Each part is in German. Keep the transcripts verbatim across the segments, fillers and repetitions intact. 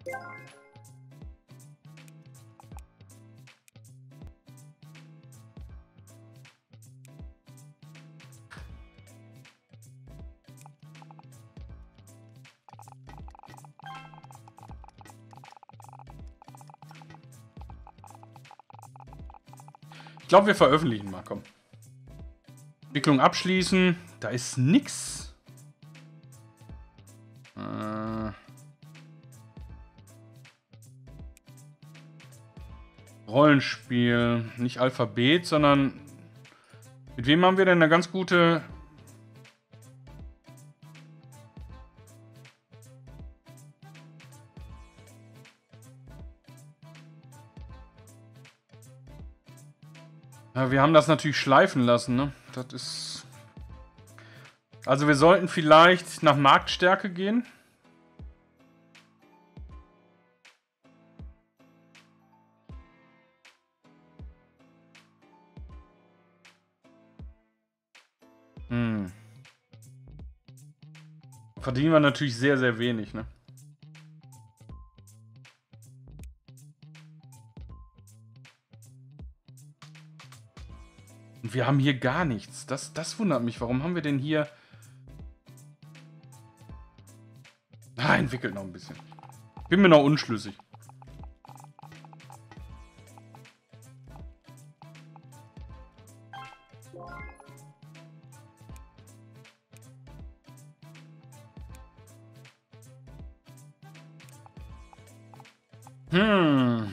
Ich glaube, wir veröffentlichen mal, komm. Entwicklung abschließen. Da ist nix. Äh. Rollenspiel. Nicht Alphabet, sondern... Mit wem haben wir denn eine ganz gute... Ja, wir haben das natürlich schleifen lassen, ne? Das ist... Also wir sollten vielleicht nach Marktstärke gehen. Hm. Verdienen wir natürlich sehr, sehr wenig, ne? Und wir haben hier gar nichts. Das, das wundert mich. Warum haben wir denn hier... Ah, entwickelt noch ein bisschen. Bin mir noch unschlüssig. Hm.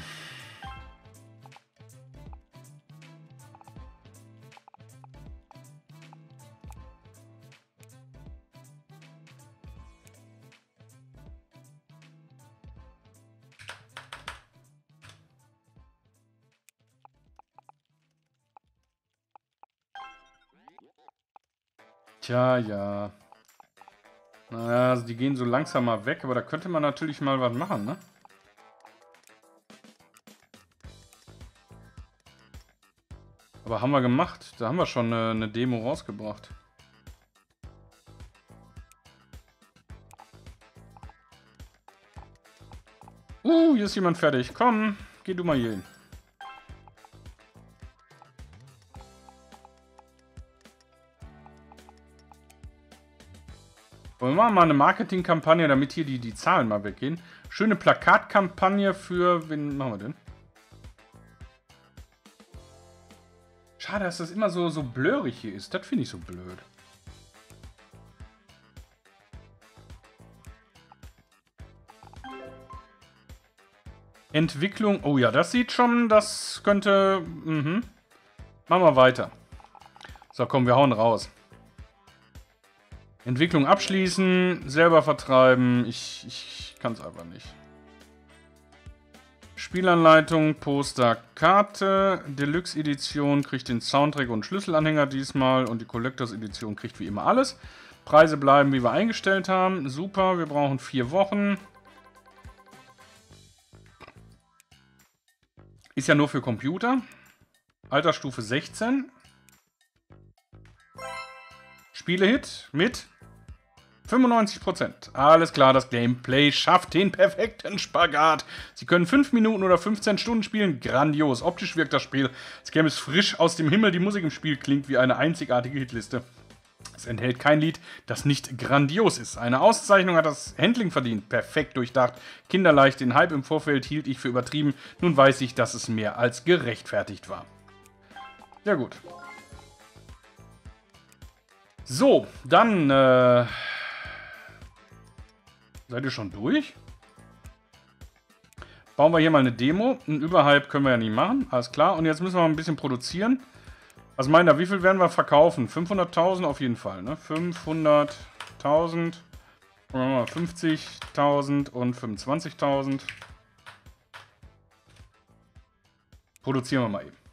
Tja, ja. Naja, also die gehen so langsam mal weg, aber da könnte man natürlich mal was machen, ne? Aber haben wir gemacht. Da haben wir schon eine, eine Demo rausgebracht. Uh, hier ist jemand fertig. Komm, geh du mal hier hin. Wollen wir mal eine Marketingkampagne, damit hier die, die Zahlen mal weggehen. Schöne Plakatkampagne für... Wen machen wir denn? Schade, dass das immer so, so blörig hier ist. Das finde ich so blöd. Entwicklung. Oh ja, das sieht schon... Das könnte... Mhm. Machen wir weiter. So, komm, wir hauen raus. Entwicklung abschließen, selber vertreiben. Ich, ich kann es einfach nicht. Spielanleitung, Poster, Karte. Deluxe Edition kriegt den Soundtrack und Schlüsselanhänger diesmal. Und die Collectors Edition kriegt wie immer alles. Preise bleiben, wie wir eingestellt haben. Super, wir brauchen vier Wochen. Ist ja nur für Computer. Altersstufe sechzehn. Spielehit mit fünfundneunzig Prozent. Alles klar, das Gameplay schafft den perfekten Spagat. Sie können fünf Minuten oder fünfzehn Stunden spielen. Grandios. Optisch wirkt das Spiel. Das Game ist frisch aus dem Himmel. Die Musik im Spiel klingt wie eine einzigartige Hitliste. Es enthält kein Lied, das nicht grandios ist. Eine Auszeichnung hat das Handling verdient. Perfekt durchdacht. Kinderleicht. Den Hype im Vorfeld hielt ich für übertrieben. Nun weiß ich, dass es mehr als gerechtfertigt war. Ja gut. So, dann, äh... Seid ihr schon durch? Bauen wir hier mal eine Demo. Ein Überhype können wir ja nicht machen. Alles klar. Und jetzt müssen wir mal ein bisschen produzieren. Was meint ihr, wie viel werden wir verkaufen? fünfhunderttausend auf jeden Fall, ne? fünfhunderttausend. fünfzigtausend und fünfundzwanzigtausend. Produzieren wir mal eben.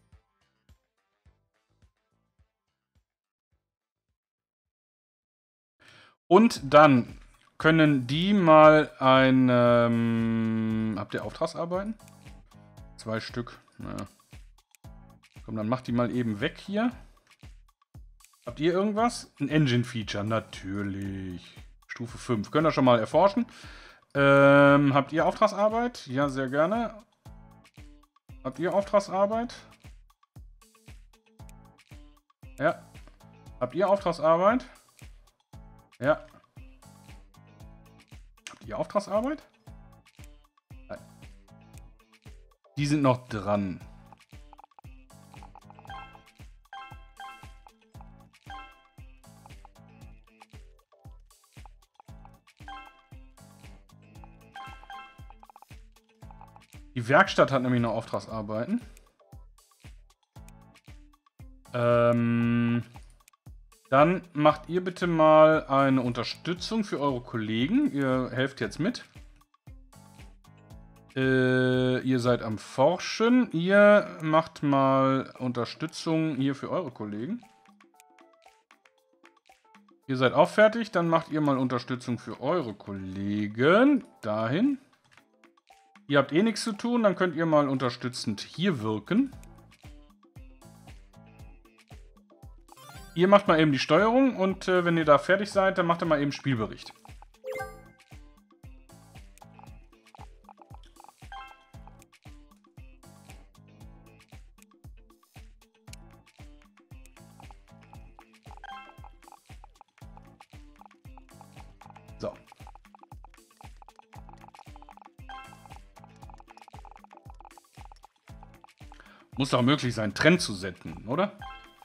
Und dann können die mal ein... Ähm, habt ihr Auftragsarbeiten? Zwei Stück. Naja. Komm, dann macht die mal eben weg hier. Habt ihr irgendwas? Ein Engine-Feature, natürlich. Stufe fünf. Könnt ihr schon mal erforschen. Ähm, habt ihr Auftragsarbeit? Ja, sehr gerne. Habt ihr Auftragsarbeit? Ja. Habt ihr Auftragsarbeit? Ja. Habt ihr Auftragsarbeit? Nein. Die sind noch dran. Die Werkstatt hat nämlich noch Auftragsarbeiten. Ähm, dann macht ihr bitte mal eine Unterstützung für eure Kollegen. Ihr helft jetzt mit. Äh, ihr seid am Forschen. Ihr macht mal Unterstützung hier für eure Kollegen. Ihr seid auch fertig. Dann macht ihr mal Unterstützung für eure Kollegen. Dahin. Ihr habt eh nichts zu tun. Dann könnt ihr mal unterstützend hier wirken. Ihr macht mal eben die Steuerung und äh, wenn ihr da fertig seid, dann macht ihr mal eben Spielbericht. So. Muss doch möglich sein, Trend zu setzen, oder?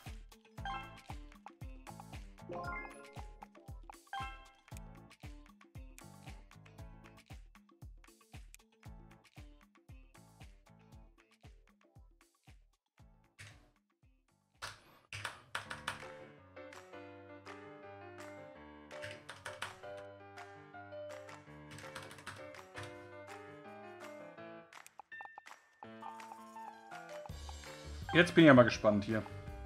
Jetzt bin ich ja mal gespannt hier.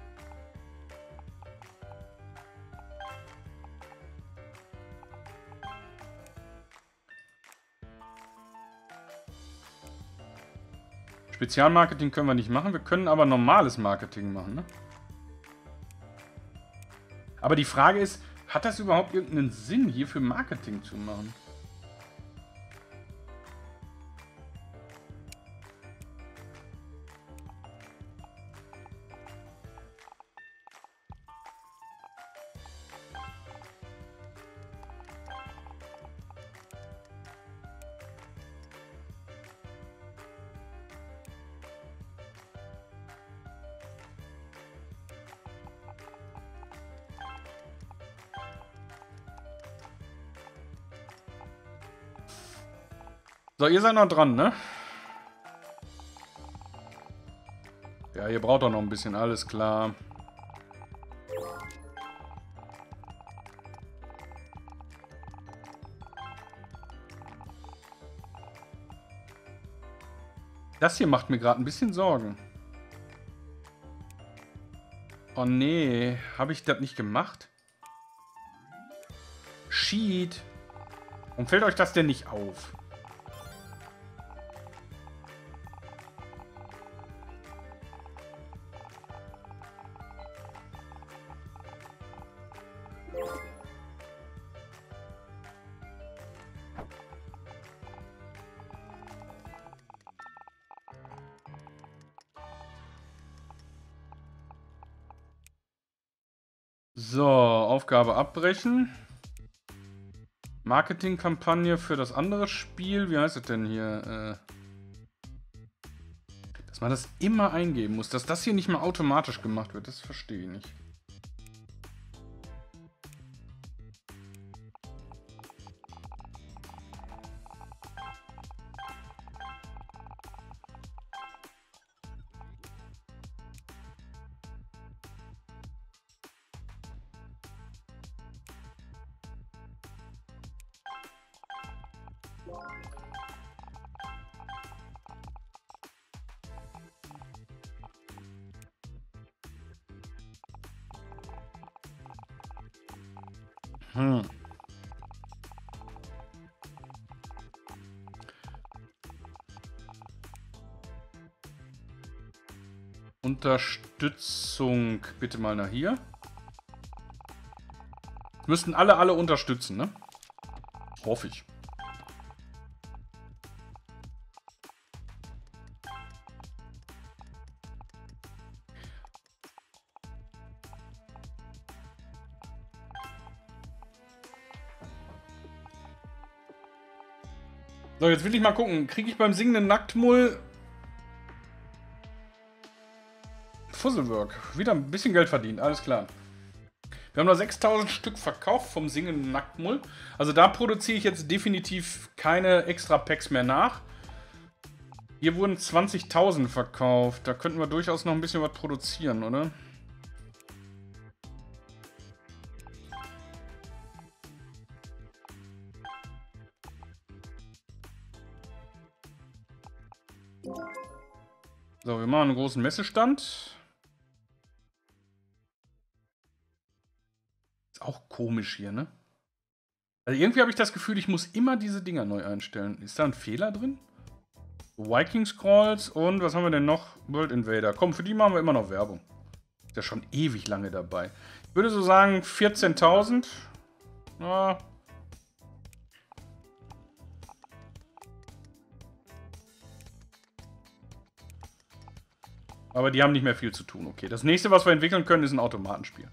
Spezialmarketing können wir nicht machen, wir können aber normales Marketing machen, ne? Aber die Frage ist, hat das überhaupt irgendeinen Sinn, hier für Marketing zu machen? So, ihr seid noch dran, ne? Ja, ihr braucht doch noch ein bisschen, alles klar. Das hier macht mir gerade ein bisschen Sorgen. Oh nee, habe ich das nicht gemacht? Sheet. Warum fällt euch das denn nicht auf? So, Aufgabe abbrechen. Marketingkampagne für das andere Spiel. Wie heißt es denn hier? Äh, dass man das immer eingeben muss. Dass das hier nicht mal automatisch gemacht wird, das verstehe ich nicht. Hm. Unterstützung. Bitte mal nach hier. Müssten alle, alle unterstützen, ne? Hoffe ich. So, jetzt will ich mal gucken. Kriege ich beim singenden Nacktmull Fuzzlework. Wieder ein bisschen Geld verdient, alles klar. Wir haben noch sechstausend Stück verkauft vom singenden Nacktmull. Also da produziere ich jetzt definitiv keine extra Packs mehr nach. Hier wurden zwanzigtausend verkauft. Da könnten wir durchaus noch ein bisschen was produzieren, oder? So, wir machen einen großen Messestand. Ist auch komisch hier, ne? Also irgendwie habe ich das Gefühl, ich muss immer diese Dinger neu einstellen. Ist da ein Fehler drin? Viking Scrolls und was haben wir denn noch? World Invader. Komm, für die machen wir immer noch Werbung. Ist ja schon ewig lange dabei. Ich würde so sagen vierzehntausend. Ja. Aber die haben nicht mehr viel zu tun. Okay, das nächste, was wir entwickeln können, ist ein Automatenspiel.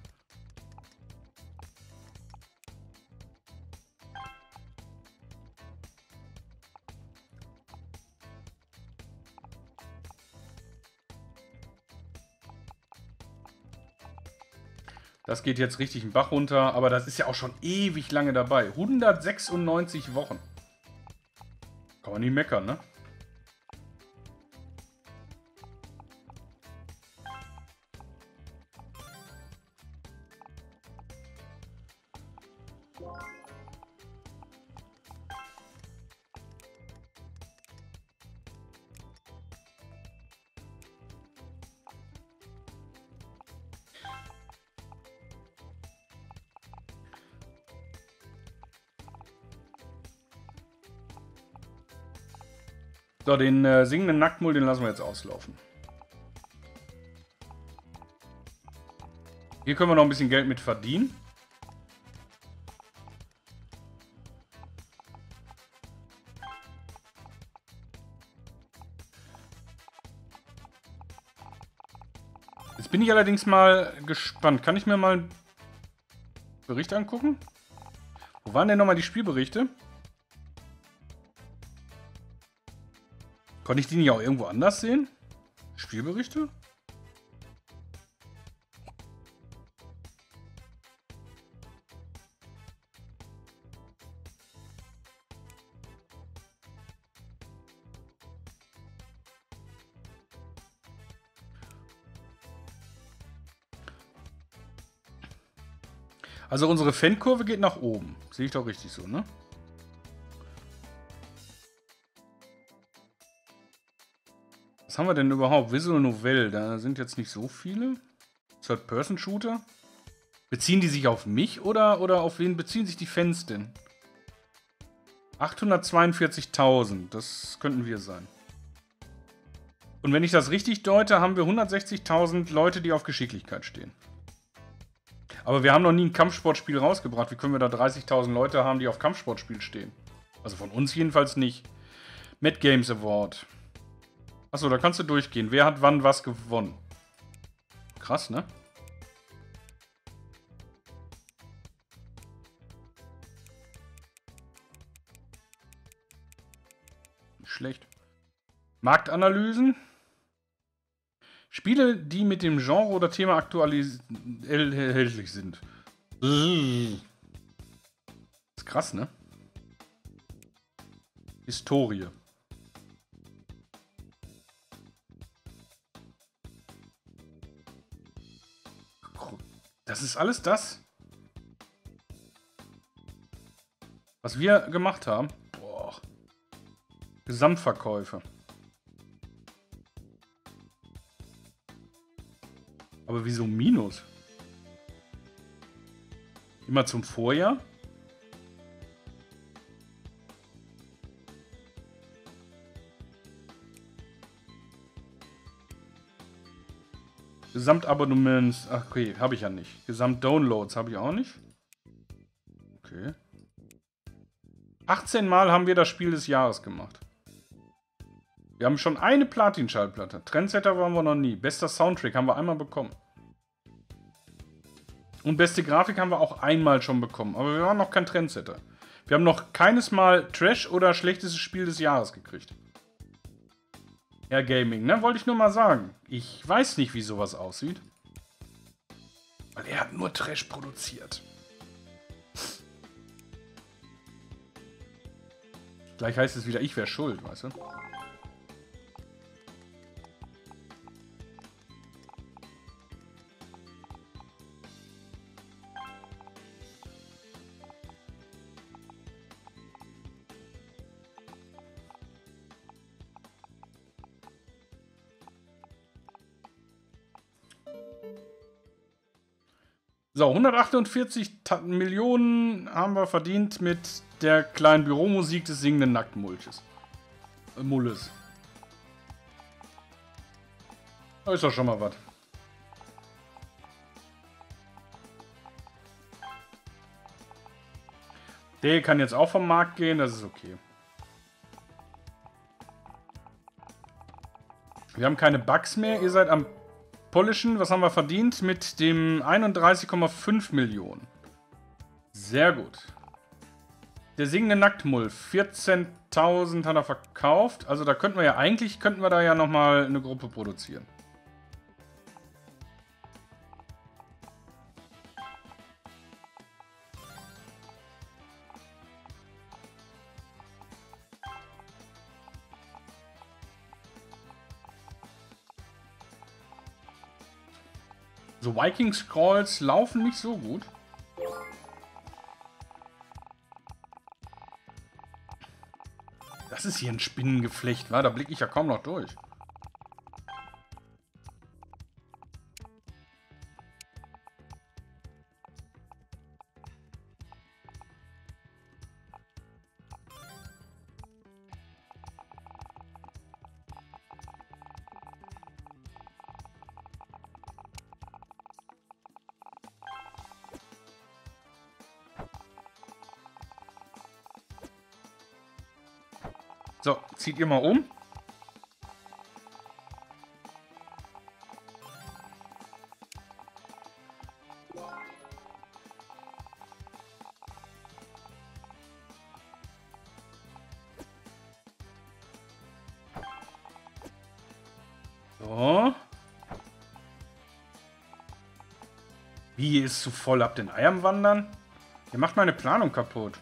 Das geht jetzt richtig den Bach runter, aber das ist ja auch schon ewig lange dabei. hundertsechsundneunzig Wochen. Kann man nicht meckern, ne? So, den äh, singenden Nacktmull, den lassen wir jetzt auslaufen. Hier können wir noch ein bisschen Geld mit verdienen. Jetzt bin ich allerdings mal gespannt. Kann ich mir mal einen Bericht angucken? Wo waren denn nochmal die Spielberichte? Konnte ich die nicht auch irgendwo anders sehen? Spielberichte? Also unsere Fankurve geht nach oben. Sehe ich doch richtig so, ne? Was haben wir denn überhaupt? Visual Novelle, da sind jetzt nicht so viele. Third-Person-Shooter. Beziehen die sich auf mich oder, oder auf wen beziehen sich die Fans denn? achthundertzweiundvierzigtausend, das könnten wir sein. Und wenn ich das richtig deute, haben wir hundertsechzigtausend Leute, die auf Geschicklichkeit stehen. Aber wir haben noch nie ein Kampfsportspiel rausgebracht. Wie können wir da dreißigtausend Leute haben, die auf Kampfsportspiel stehen? Also von uns jedenfalls nicht. Mad Games Award. Achso, da kannst du durchgehen. Wer hat wann was gewonnen? Krass, ne? Nicht schlecht. Marktanalysen. Spiele, die mit dem Genre oder Thema aktuell erhältlich sind. Ist krass, ne? Historie. Das ist alles das, was wir gemacht haben. Boah. Gesamtverkäufe. Aber wieso Minus? Immer zum Vorjahr? Gesamtabonnements. Ach, okay, habe ich ja nicht. Gesamtdownloads habe ich auch nicht. Okay. achtzehn Mal haben wir das Spiel des Jahres gemacht. Wir haben schon eine Platin-Schallplatte. Trendsetter waren wir noch nie. Bester Soundtrack haben wir einmal bekommen. Und beste Grafik haben wir auch einmal schon bekommen. Aber wir waren noch kein Trendsetter. Wir haben noch keines Mal Trash oder schlechtestes Spiel des Jahres gekriegt. Ja, Gaming, ne? Wollte ich nur mal sagen. Ich weiß nicht, wie sowas aussieht. Weil er hat nur Trash produziert. Gleich heißt es wieder, ich wäre schuld, weißt du? So, hundertachtundvierzig Millionen haben wir verdient mit der kleinen Büromusik des singenden Nacktmulches. Äh, Mulles. Da ist doch schon mal was. Der kann jetzt auch vom Markt gehen, das ist okay. Wir haben keine Bugs mehr, ihr seid am Polischen. Was haben wir verdient? Mit dem einunddreißig Komma fünf Millionen. Sehr gut. Der singende Nacktmull, vierzehntausend hat er verkauft. Also da könnten wir ja eigentlich, könnten wir da ja nochmal eine Gruppe produzieren. So, Viking Scrolls laufen nicht so gut. Das ist hier ein Spinnengeflecht, wa? Da blicke ich ja kaum noch durch. So, zieht ihr mal um. So. Wie, ist zu voll ab den Eiern wandern? Ihr macht meine Planung kaputt.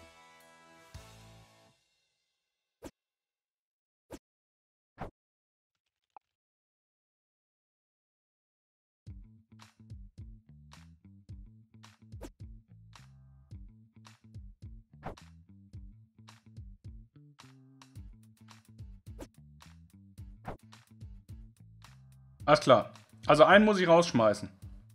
Alles klar. Also einen muss ich rausschmeißen.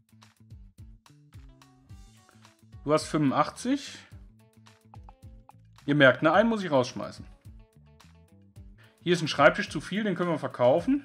Du hast fünfundachtzig. Ihr merkt, ne? Einen muss ich rausschmeißen. Hier ist ein Schreibtisch zu viel, den können wir verkaufen.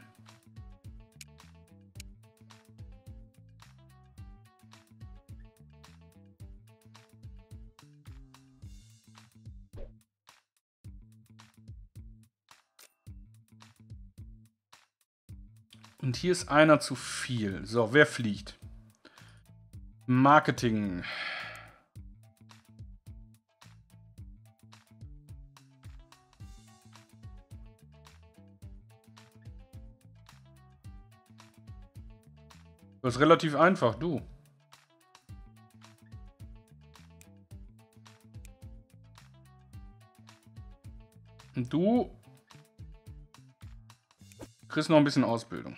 Und hier ist einer zu viel. So, wer fliegt? Marketing. Das ist relativ einfach, du. Und du kriegst noch ein bisschen Ausbildung.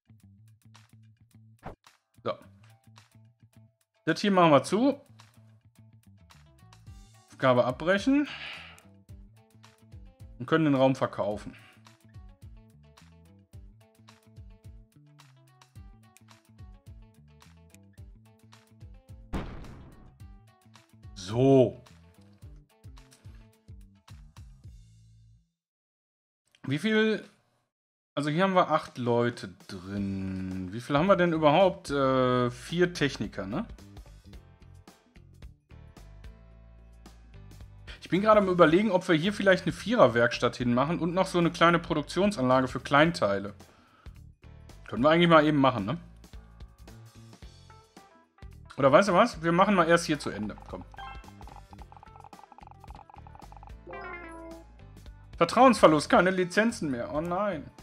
So. Das hier machen wir zu. Aufgabe abbrechen. Und können den Raum verkaufen. So. Wie viel... Also hier haben wir acht Leute drin. Wie viel haben wir denn überhaupt? Äh, vier Techniker, ne? Ich bin gerade am Überlegen, ob wir hier vielleicht eine Viererwerkstatt hinmachen und noch so eine kleine Produktionsanlage für Kleinteile. Können wir eigentlich mal eben machen, ne? Oder weißt du was? Wir machen mal erst hier zu Ende. Komm. Vertrauensverlust, keine Lizenzen mehr. Oh nein.